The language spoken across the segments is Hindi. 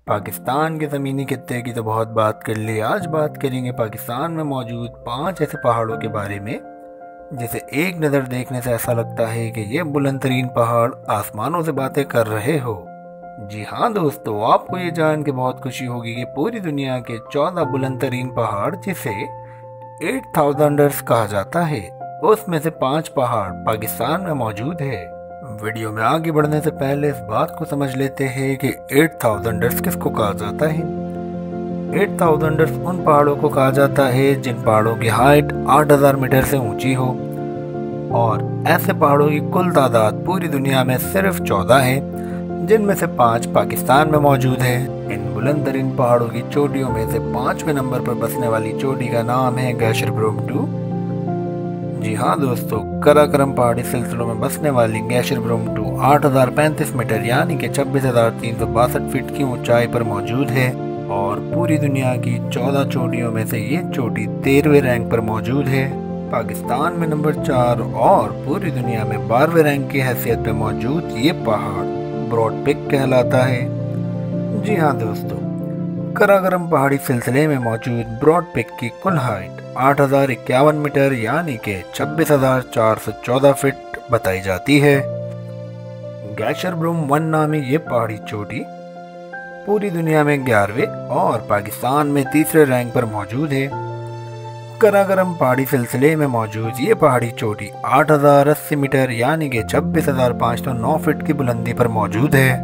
पाकिस्तान के ज़मीनी खित्ते की तो बहुत बात कर ली। आज बात करेंगे पाकिस्तान में मौजूद 5 ऐसे पहाड़ों के बारे में जिसे एक नज़र देखने से ऐसा लगता है कि ये बुलंद तरीन पहाड़ आसमानों से बातें कर रहे हो। जी हाँ दोस्तों, आपको ये जान के बहुत खुशी होगी कि पूरी दुनिया के 14 बुलंद तरीन पहाड़ जिसे 8000 कहा जाता है, उसमें से 5 पहाड़ पाकिस्तान में मौजूद है। वीडियो में आगे बढ़ने से पहले इस बात को समझ लेते हैं कि 8000 किसको कहा जाता है। 8000 उन पहाड़ों को कहा जाता है जिन पहाड़ों की हाइट 8000 मीटर से ऊंची हो, और ऐसे पहाड़ों की कुल तादाद पूरी दुनिया में सिर्फ 14 है, जिनमें से 5 पाकिस्तान में मौजूद है। इन बुलंद तरीन पहाड़ों की चोटियों में से 5वें नंबर पर बसने वाली चोटी का नाम है गैशर ब्रूम 2। जी हाँ दोस्तों, कराकरम पहाड़ी सिलसिलों में बसने वाली गैशर ब्रूम 2 8035 मीटर यानी कि 26,362 फीट की ऊंचाई पर मौजूद है, और पूरी दुनिया की 14 चोटियों में से ये चोटी 13वें रैंक पर मौजूद है। पाकिस्तान में नंबर 4 और पूरी दुनिया में 12वें रैंक की हैसियत पे मौजूद ये पहाड़ ब्रॉड पिक कहलाता है। जी हाँ दोस्तों, कराकरम पहाड़ी सिलसिले में मौजूद ब्रॉड पिक की कुल हाइट 8051 मीटर यानी कि 26,414 फीट बताई जाती है। गैशर ब्रूम 1 नामी ये पहाड़ी चोटी पूरी दुनिया में 11वें और पाकिस्तान में 3रे रैंक पर मौजूद है। कराकरम पहाड़ी सिलसिले में मौजूद ये पहाड़ी चोटी 8080 मीटर यानी कि 26,509 फीट की बुलंदी पर मौजूद है।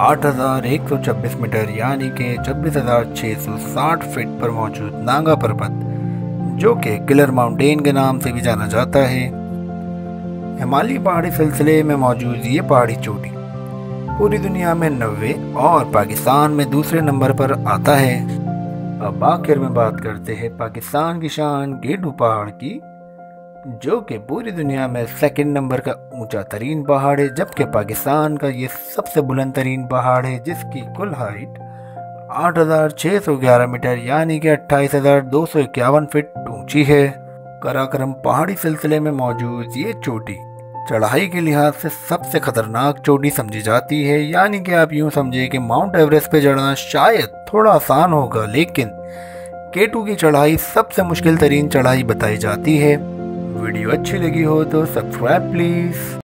8126 मीटर यानी कि 26,660 फीट पर मौजूद नागा पर्वत, जो कि किलर माउंटेन के नाम से भी जाना जाता है। हिमालयी पहाड़ी सिलसिले में मौजूद ये पहाड़ी चोटी पूरी दुनिया में 90वें और पाकिस्तान में 2रे नंबर पर आता है। अब आखिर में बात करते हैं पाकिस्तान की शान गेडू पहाड़ की, जो कि पूरी दुनिया में 2nd नंबर का ऊंचा तरीन पहाड़ है, जबकि पाकिस्तान का ये सबसे बुलंद तरीन पहाड़ है जिसकी कुल हाइट 8611 मीटर यानी कि 28,251 फीट ऊंची है। कराकरम पहाड़ी सिलसिले में मौजूद ये चोटी चढ़ाई के लिहाज से सबसे खतरनाक चोटी समझी जाती है, यानी कि आप यूं समझे कि माउंट एवरेस्ट पे चढ़ना शायद थोड़ा आसान होगा, लेकिन K2 की चढ़ाई सबसे मुश्किल तरीन चढ़ाई बताई जाती है। वीडियो अच्छी लगी हो तो सब्सक्राइब प्लीज।